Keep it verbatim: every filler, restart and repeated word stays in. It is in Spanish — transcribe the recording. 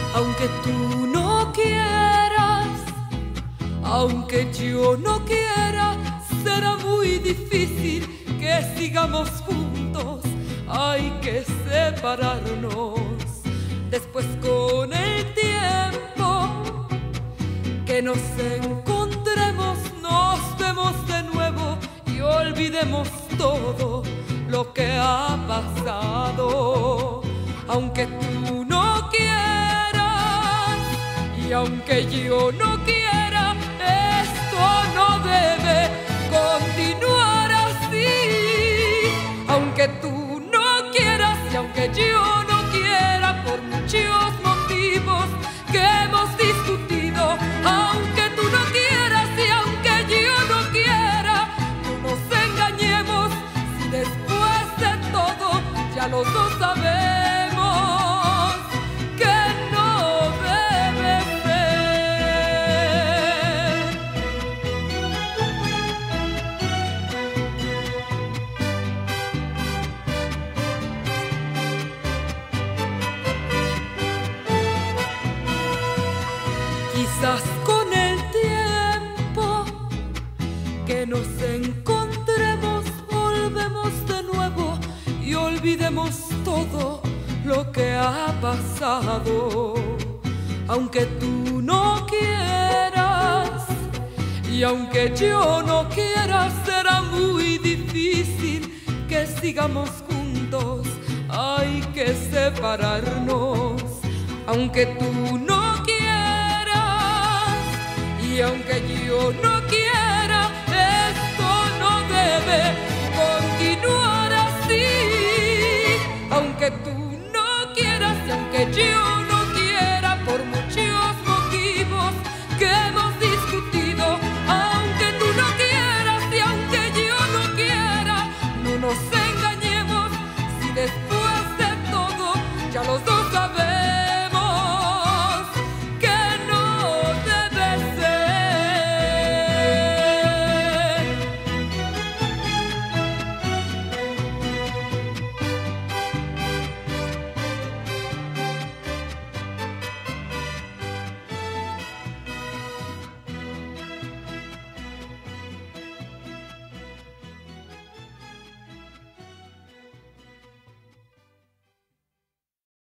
Aunque tú no quieras, aunque yo no quiera, será muy difícil que sigamos juntos. Hay que separarnos. Después con el tiempo que nos encontremos, nos vemos de nuevo y olvidemos todo lo que ha pasado. Aunque tú no quieras y aunque yo no quiera, esto no debe continuar así. Aunque tú no quieras y aunque yo no quiera, por muchos motivos que hemos discutido, aunque tú no quieras y aunque yo no quiera, no nos engañemos si después de todo ya los dos sabemos que no debe ser. Quizás con el tiempo que nos encontremos, volvemos de nuevo y olvidemos todo lo que ha pasado. Aunque tú no quieras y aunque yo no quiera, será muy difícil que sigamos juntos. Hay que separarnos. Aunque tú no quieras y aunque yo no quiera, esto no debe continuar así. Aunque tú no quieras y aunque yo no quiera, por muchos motivos que hemos discutido, aunque tú no quieras y aunque yo no quiera, no nos engañemos si después de todo ya los dos